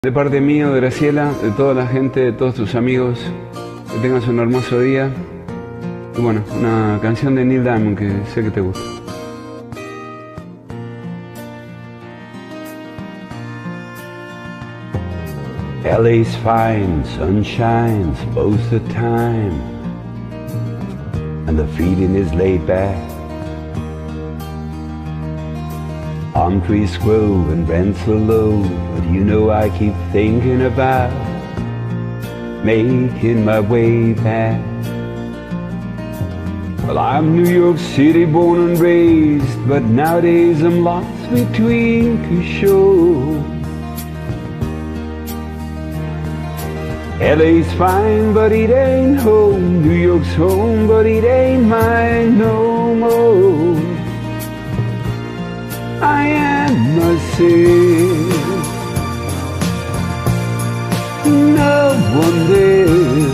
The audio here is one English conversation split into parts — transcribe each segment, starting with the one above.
De parte mío, de Graciela, de toda la gente, de todos tus amigos, que tengas un hermoso día. Y bueno, una canción de Neil Diamond que sé que te gusta. LA's fine, sun shines most of the time, and the feeling is laid back. Palm trees grow and rents are low, but you know I keep thinking about making my way back. Well, I'm New York City born and raised, but nowadays I'm lost between two shores. LA's fine, but it ain't home. New York's home, but it ain't mine no more. I am myself, no one there,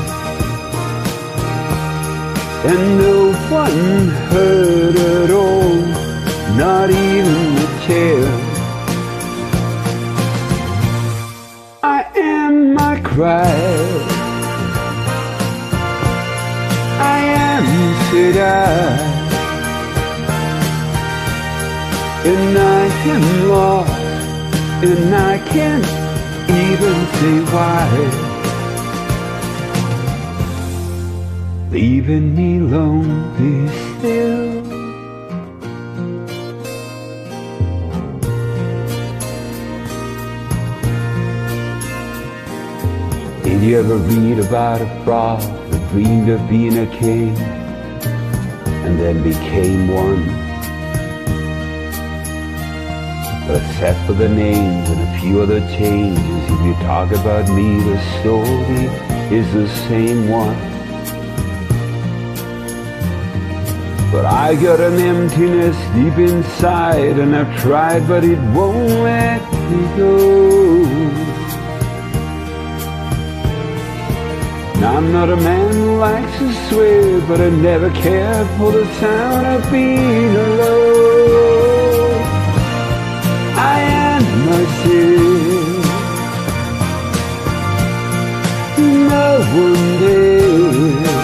and no one hurt at all, not even a tear. I am my cry, I am said I, and I am lost, and I can't even say why. Leaving me lonely still. Did you ever read about a frog that dreamed of being a king and then became one? But except for the names and a few other changes, if you talk about me, the story is the same one. But I got an emptiness deep inside, and I've tried, but it won't let me go. Now I'm not a man who likes to swear, but I never cared for the sound of being alone. I am myself, no one there,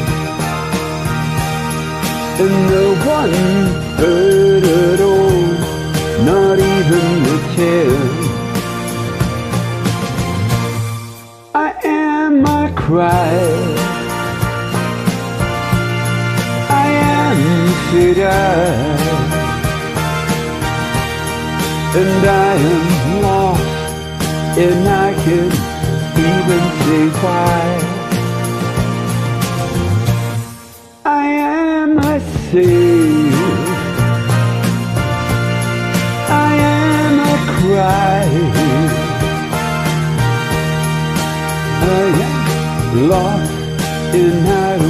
and no one hurt at all, not even a tear. I am my cry, I am said I, and I am lost, and I can't even say why. I am myself, I am a cry, I am lost, and I don't